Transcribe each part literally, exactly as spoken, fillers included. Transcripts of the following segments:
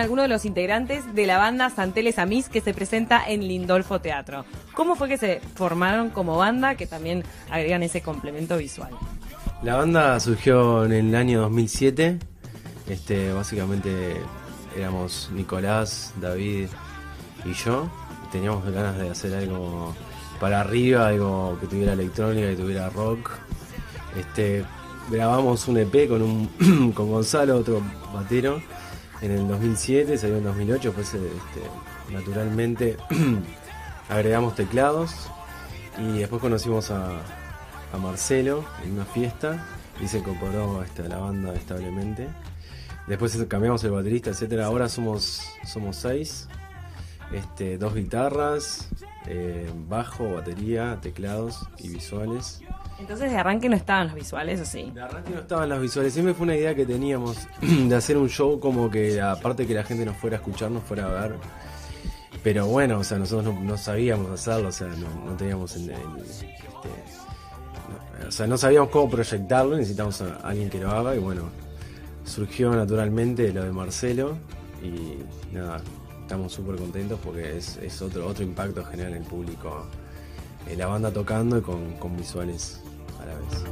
con algunos de los integrantes de la banda Santeles Amis que se presenta en Lindolfo Teatro. ¿Cómo fue que se formaron como banda que también agregan ese complemento visual? La banda surgió en el año dos mil siete. Este, básicamente éramos Nicolás, David y yo. Teníamos ganas de hacer algo para arriba, algo que tuviera electrónica, que tuviera rock. Este, grabamos un E P con un con Gonzalo, otro batero, en el dos mil siete, salió en dos mil ocho, pues este, naturalmente agregamos teclados y después conocimos a, a Marcelo en una fiesta y se incorporó este, a la banda establemente. Después cambiamos el baterista, etcétera. Ahora somos somos seis, este, dos guitarras, eh, bajo, batería, teclados y visuales. Entonces de arranque no estaban los visuales, ¿o sí? De arranque no estaban los visuales, siempre fue una idea que teníamos de hacer un show como que aparte que la gente nos fuera a escuchar, nos fuera a ver. Pero bueno, o sea, nosotros no, no sabíamos hacerlo, o sea, no, no teníamos el, el, este, no, o sea, no sabíamos cómo proyectarlo, necesitamos a alguien que lo haga y bueno, surgió naturalmente lo de Marcelo y nada, estamos súper contentos porque es, es otro, otro impacto general en el público, eh, la banda tocando y con, con visuales a la vez.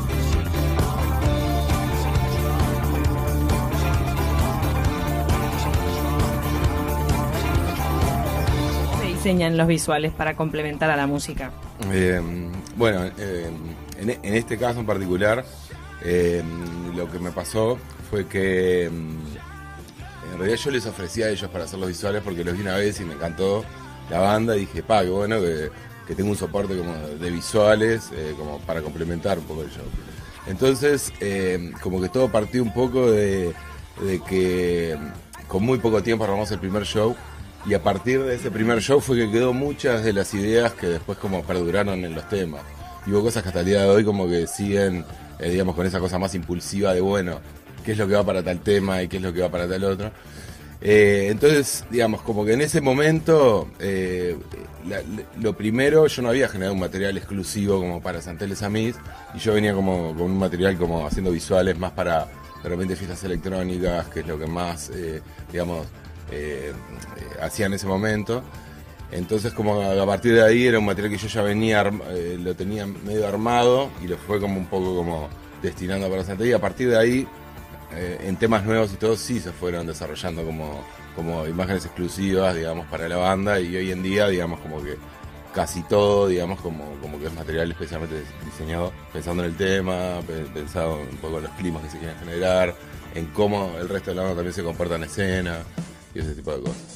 ¿Cómo se diseñan los visuales para complementar a la música? Eh, bueno, eh, en, en este caso en particular, eh, lo que me pasó fue que en realidad yo les ofrecí a ellos para hacer los visuales porque los vi una vez y me encantó la banda y dije, pa, qué bueno que, que tengo un soporte como de visuales eh, como para complementar un poco el show. Entonces, eh, como que todo partió un poco de, de que con muy poco tiempo armamos el primer show y a partir de ese primer show fue que quedó muchas de las ideas que después como perduraron en los temas. Y hubo cosas que hasta el día de hoy como que siguen, eh, digamos, con esa cosa más impulsiva de, bueno, qué es lo que va para tal tema y qué es lo que va para tal otro. Eh, entonces, digamos, como que en ese momento, eh, la, lo primero, yo no había generado un material exclusivo como para Santeles Amis, y yo venía como con un material como haciendo visuales más para, de repente, fiestas electrónicas, que es lo que más, eh, digamos, eh, eh, hacía en ese momento. Entonces, como a partir de ahí era un material que yo ya venía, eh, lo tenía medio armado, y lo fue como un poco como destinando para Santeles, y a partir de ahí, Eh, en temas nuevos y todo sí se fueron desarrollando como, como imágenes exclusivas, digamos, para la banda, y hoy en día, digamos, como que casi todo, digamos, como, como que es material especialmente diseñado pensando en el tema, pensado un poco en los climas que se quieren generar, en cómo el resto de la banda también se comporta en escena y ese tipo de cosas.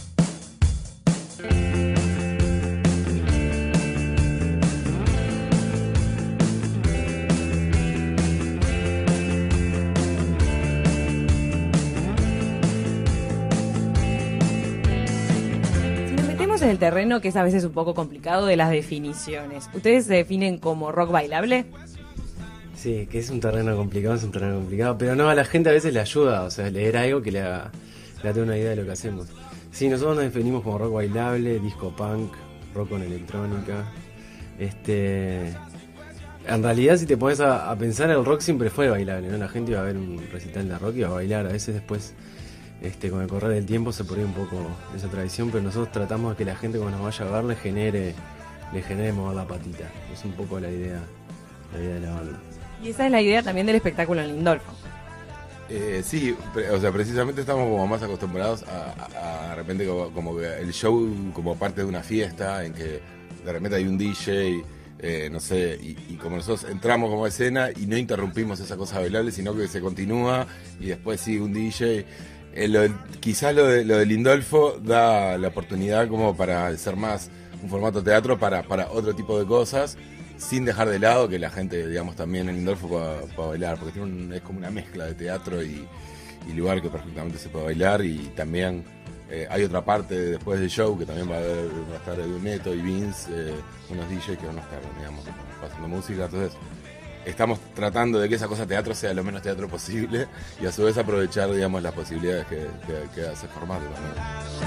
En el terreno que es a veces un poco complicado de las definiciones. ¿Ustedes se definen como rock bailable? Sí, que es un terreno complicado, es un terreno complicado, pero no, a la gente a veces le ayuda, o sea, leer algo que le haga, le dé una idea de lo que hacemos. Sí, nosotros nos definimos como rock bailable, disco punk, rock con electrónica. Este, en realidad, si te pones a, a pensar, el rock siempre fue bailable, ¿no? La gente iba a ver un recital de rock y iba a bailar, a veces después... Este, con el correr del tiempo se perdió un poco esa tradición, pero nosotros tratamos de que la gente cuando nos vaya a ver le genere, le genere mover la patita. Es un poco la idea, la idea de la banda. Y esa es la idea también del espectáculo en Lindolfo. Eh, sí, o sea, precisamente estamos como más acostumbrados a, a, a de repente como, como que el show como parte de una fiesta en que de repente hay un D J, eh, no sé, y, y como nosotros entramos como escena y no interrumpimos esa cosa bailable, sino que se continúa y después sigue un D J. Eh, lo, quizás lo de, lo de Lindolfo da la oportunidad como para ser más un formato teatro para, para otro tipo de cosas, sin dejar de lado que la gente, digamos, también en Lindolfo pueda, pueda bailar, porque tiene un, es como una mezcla de teatro y, y lugar que perfectamente se puede bailar, y también eh, hay otra parte después del show que también va a, haber, va a estar Neto y Vince, eh, unos D Js que van a estar, digamos, pasando música, entonces... Estamos tratando de que esa cosa teatro sea lo menos teatro posible y a su vez aprovechar, digamos, las posibilidades que, que, que hace formato también.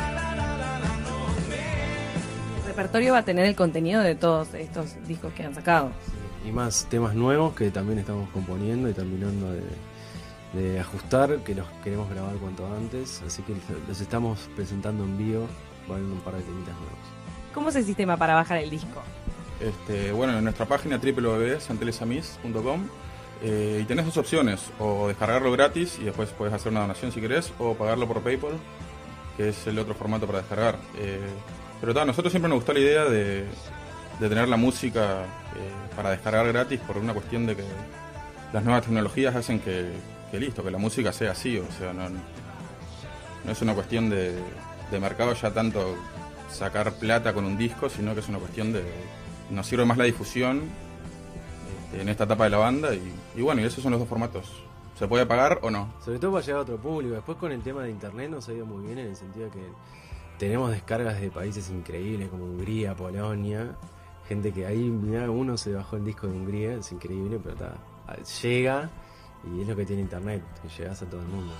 El repertorio va a tener el contenido de todos estos discos que han sacado. Y más temas nuevos que también estamos componiendo y terminando de, de ajustar, que los queremos grabar cuanto antes, así que los estamos presentando en vivo, va a haber un par de temitas nuevos. ¿Cómo es el sistema para bajar el disco? Este, bueno, en nuestra página doble u doble u doble u punto santelesamis punto com eh, y tenés dos opciones, o descargarlo gratis y después puedes hacer una donación si querés, o pagarlo por PayPal, que es el otro formato para descargar. Eh, pero ta, a nosotros siempre nos gustó la idea de, de tener la música eh, para descargar gratis, por una cuestión de que las nuevas tecnologías hacen que, que listo, que la música sea así, o sea, no, no es una cuestión de, de mercado ya tanto sacar plata con un disco, sino que es una cuestión de, nos sirve más la difusión este, en esta etapa de la banda, y, y bueno, y esos son los dos formatos. ¿Se puede pagar o no? Sobre todo para llegar a otro público. Después con el tema de internet nos ha ido muy bien, en el sentido de que tenemos descargas de países increíbles como Hungría, Polonia, gente que ahí, mirá, uno se bajó el disco de Hungría, es increíble, pero está, llega, y es lo que tiene internet, que llegas a todo el mundo.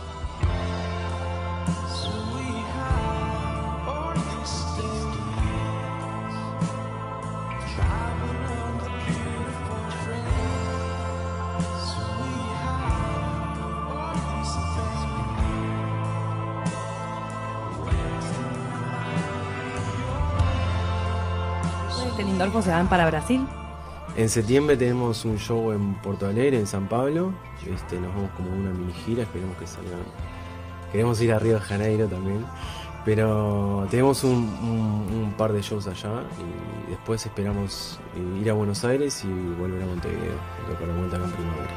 ¿Este Lindolfo se van para Brasil? En septiembre tenemos un show en Porto Alegre, en San Pablo. Este, nos vamos como una mini gira, esperemos que salgan. Queremos ir a Río de Janeiro también. Pero tenemos un, un, un par de shows allá y después esperamos ir a Buenos Aires y volver a Montevideo, para la vuelta en primavera.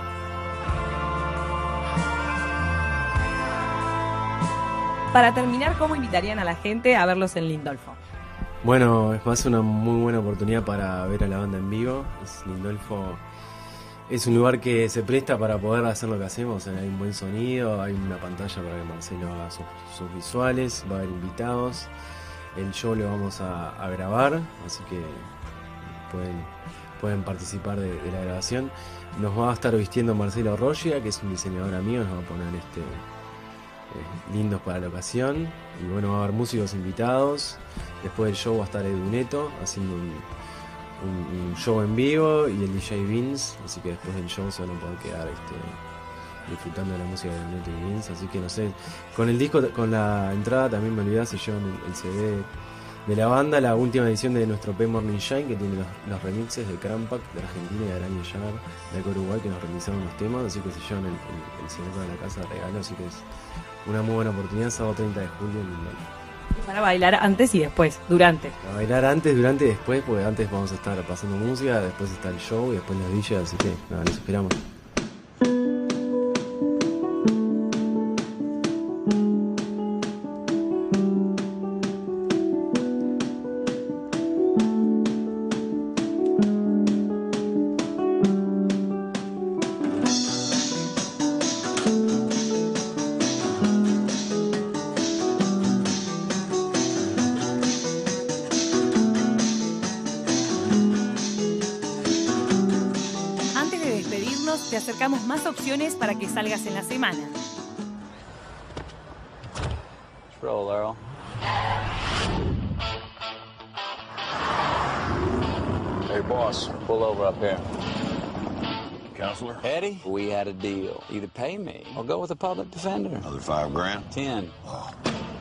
Para terminar, ¿cómo invitarían a la gente a verlos en Lindolfo? Bueno, es más una muy buena oportunidad para ver a la banda en vivo. Es Lindolfo es un lugar que se presta para poder hacer lo que hacemos. O sea, hay un buen sonido, hay una pantalla para que Marcelo haga sus, sus visuales, va a haber invitados. El show lo vamos a, a grabar, así que pueden, pueden participar de, de la grabación. Nos va a estar vistiendo Marcelo Rogia, que es un diseñador amigo, nos va a poner este eh, lindos para la ocasión. Y bueno, va a haber músicos invitados. Después del show va a estar Edu Neto haciendo un, un, un show en vivo y el D J Vince, así que después del show se van a poder quedar este, disfrutando de la música de Edu Neto y Vince. Así que no sé, con el disco, con la entrada también me olvidé, se llevan el, el C D de la banda, la última edición de nuestro P Morning Shine, que tiene los, los remixes de Crampack de Argentina y de Araña Jagger de acá Uruguay, que nos remixaron los temas, así que se llevan el, el, el C D para la casa de regalo, así que es una muy buena oportunidad, sábado treinta de julio en Lindolfo. Para bailar antes y después, durante. Para bailar antes, durante y después, porque antes vamos a estar pasando música, después está el show y después los D Js, así que nada, los esperamos. Te acercamos más opciones para que salgas en la semana. Roll, Earl. Hey, boss, pull over up here. Counselor? Eddie, we had a deal. Either pay me or go with a public defender. Another five grand? Ten. Oh.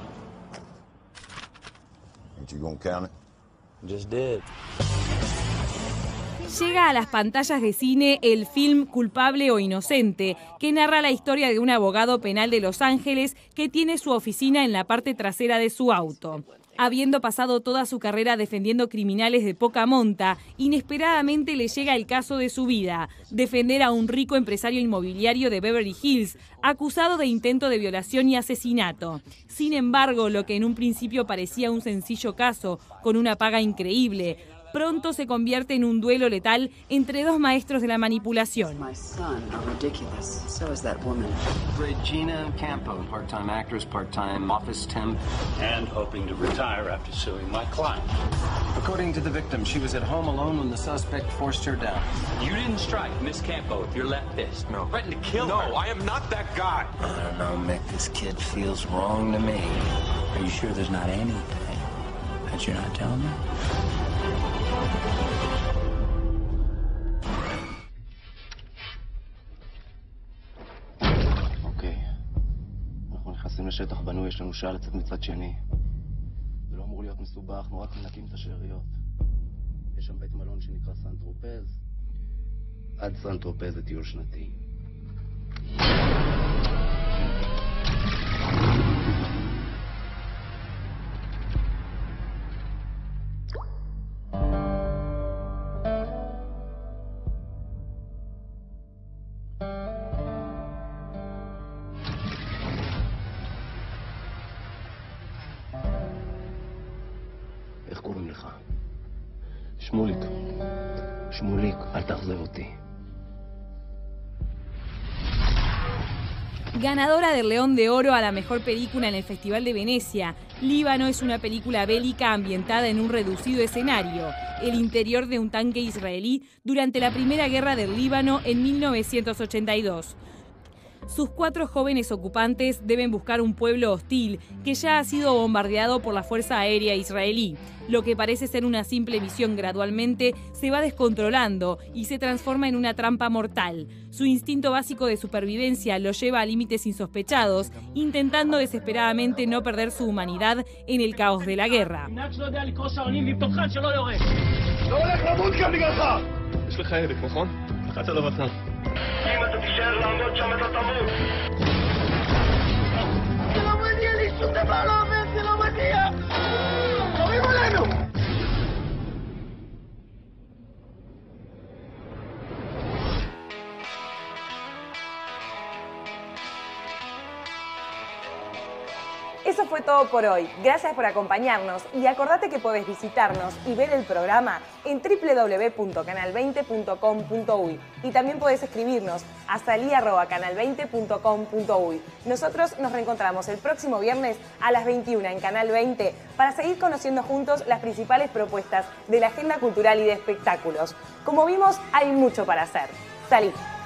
Ain't you gonna count it? Just did. Llega a las pantallas de cine el film Culpable o Inocente, que narra la historia de un abogado penal de Los Ángeles que tiene su oficina en la parte trasera de su auto. Habiendo pasado toda su carrera defendiendo criminales de poca monta, inesperadamente le llega el caso de su vida: defender a un rico empresario inmobiliario de Beverly Hills, acusado de intento de violación y asesinato. Sin embargo, lo que en un principio parecía un sencillo caso, con una paga increíble, pronto se convierte en un duelo letal entre dos maestros de la manipulación. My son are ridiculous. So is that woman. Regina Campo, part-time actress, part-time office temp, and hoping to retire after suing my client. According to the victim, she was at home alone when the suspect forced her down. You didn't strike Miss Campo with your left fist. No. Threatened to kill no, her. No, I am not that guy. I don't know, Mick. This kid feels wrong to me. Are you sure there's not anything that you're not telling me? לשטח בנוי, יש לנו שעה לצאת מצד שני. זה לא אמור להיות מסובך, נורא רק מנקים את השאריות. יש שם בית מלון שנקרא סן טרופז. עד סן טרופז זה טיול שנתי. איך קוראים לך? שמוליק. שמוליק, אל תאכזב אותי. Ganadora del León de Oro a la mejor película en el Festival de Venecia, Líbano es una película bélica ambientada en un reducido escenario, el interior de un tanque israelí durante la Primera Guerra del Líbano en mil novecientos ochenta y dos. Sus cuatro jóvenes ocupantes deben buscar un pueblo hostil que ya ha sido bombardeado por la Fuerza Aérea Israelí. Lo que parece ser una simple misión gradualmente se va descontrolando y se transforma en una trampa mortal. Su instinto básico de supervivencia lo lleva a límites insospechados, intentando desesperadamente no perder su humanidad en el caos de la guerra. אם אתה תישאר לעמוד שם אתה תמות. זה לא מגיע לי, שום דבר לא עובד, זה לא מגיע. קוראים עלינו. Eso fue todo por hoy. Gracias por acompañarnos y acordate que podés visitarnos y ver el programa en doble u doble u doble u punto canal veinte punto com punto uy y también podés escribirnos a salí arroba canal veinte punto com punto uy. Nosotros nos reencontramos el próximo viernes a las veintiuna en Canal veinte para seguir conociendo juntos las principales propuestas de la agenda cultural y de espectáculos. Como vimos, hay mucho para hacer. Salí.